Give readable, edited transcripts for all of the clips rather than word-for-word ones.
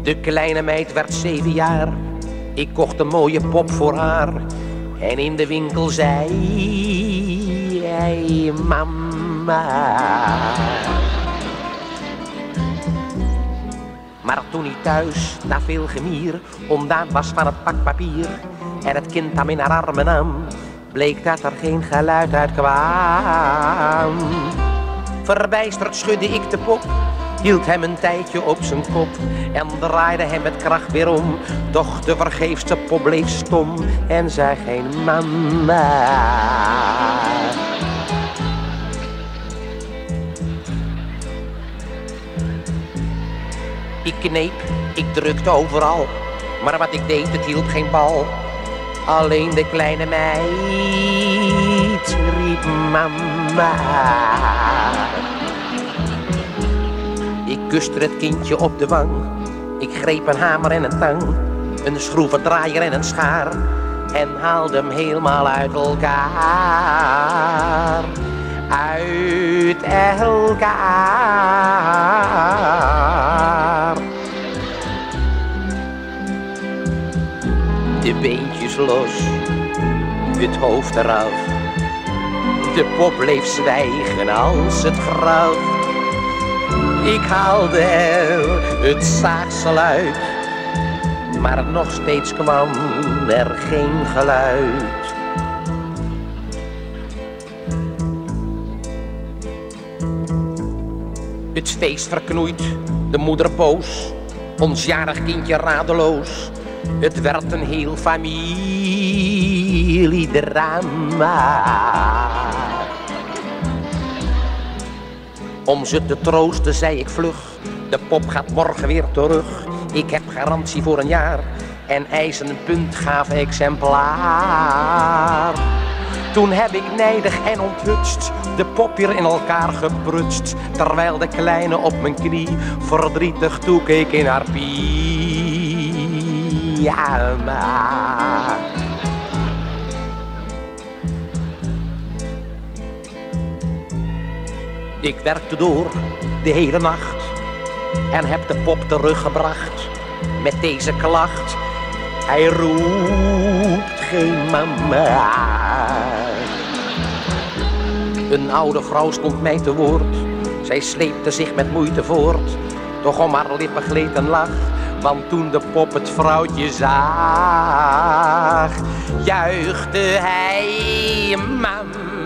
De kleine meid werd 7 jaar. Ik kocht een mooie pop voor haar. En in de winkel zei hij: mama. Maar toen hij thuis, na veel gemier, ontdaan was van het pak papier en het kind hem in haar armen nam, bleek dat er geen geluid uit kwam. Verbijsterd schudde ik de pop, hield hem een tijdje op zijn kop en draaide hem met kracht weer om. Doch de vergeefste pop bleef stom en zei geen mama. Ik kneep, ik drukte overal, maar wat ik deed, het hielp geen bal. Alleen de kleine meid riep mama. Ik kuste het kindje op de wang. Ik greep een hamer en een tang, een schroevendraaier en een schaar en haalde hem helemaal uit elkaar. Uit elkaar. De beentjes los, het hoofd eraf. De pop bleef zwijgen als het graf. Ik haalde er het zaagsel uit, maar nog steeds kwam er geen geluid. Het feest verknoeit, de moeder boos, ons jarig kindje radeloos. Het werd een heel familiedrama. Om ze te troosten zei ik vlug: de pop gaat morgen weer terug. Ik heb garantie voor 1 jaar en eis een puntgaaf exemplaar. Toen heb ik nijdig en onthutst de pop weer in elkaar geprutst, terwijl de kleine op mijn knie verdrietig toekeek in haar pyjama. Ik werkte door de hele nacht en heb de pop teruggebracht met deze klacht: hij roept geen mama. Een oude vrouw stond mij te woord. Zij sleepte zich met moeite voort, doch om haar lippen gleed een lach. Want toen de pop het vrouwtje zag, juichte hij mama.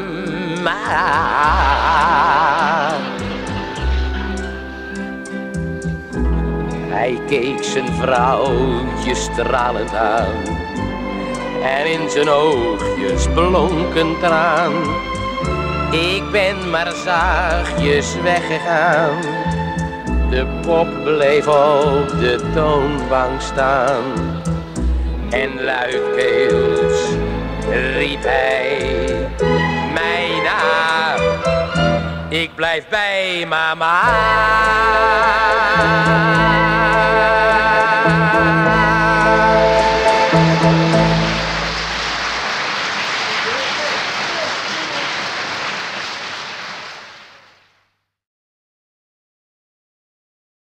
Hij keek zijn vrouwtje stralend aan en in zijn oogjes blonk een traan. Ik ben maar zachtjes weggegaan. De pop bleef op de toonbank staan en luidkeels riep hij mij na: ik blijf bij mama.